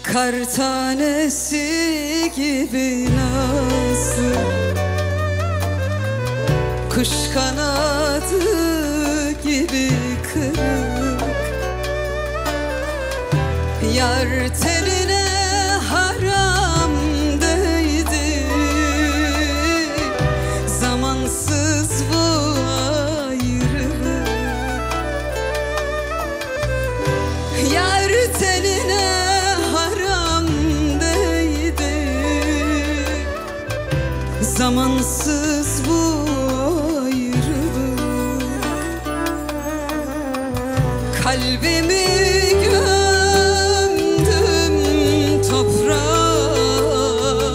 Kar tanesi gibi nazik, kuş kanadı gibi kırık. Yar teline haram değdi, zamansız bu ayrılık. Yar teline haram değdi, zamansız bu ayrılık. Kalbimi gömdüm toprağa,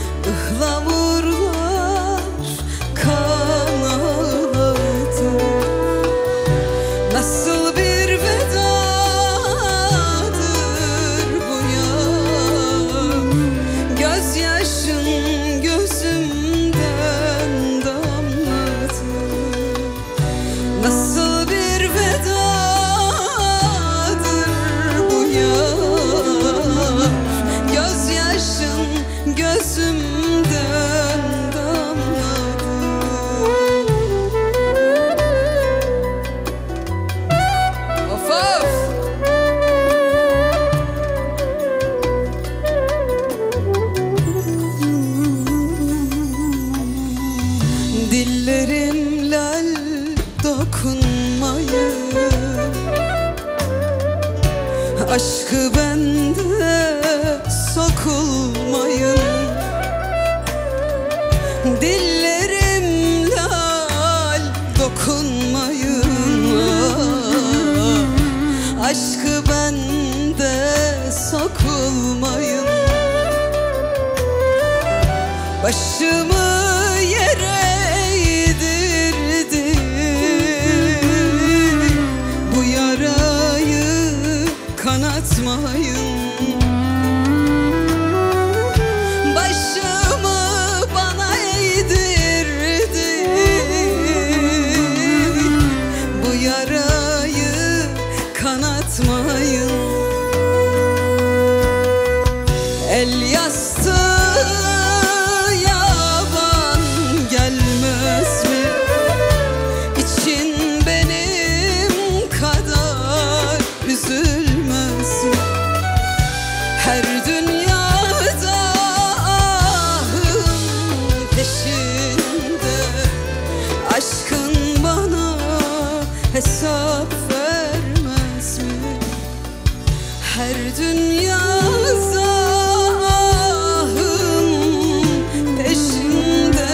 ıhlamurlar kan ağladı. Nasıl bir vedadır bu ya, gözyaşın gözümden damladı. Nasıl bir vedadır bu ya, gözyaşın gözümden damladı. Of of! Dillerim lal dokunmayın, aşkı bende sokulmayın. Dillerim lal dokunmayın, aşkı bende sokulmayın. Başımı yere eğdirdim, bu yarayı kanatmayın. Başımı bana eğdirdim, bu yarayı kanatmayın. El yastığı yaban gelmez mi? İçin benim kadar üzülmez mi? Her dünyada ahım peşinde, aşkın bana hesap vermez mi? Her dünyada ahım peşinde,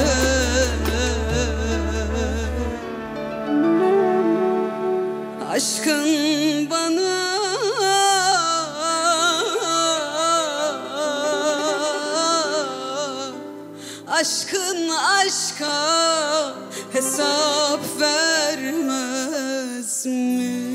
aşkın bana aşkın aşka hesap vermez mi?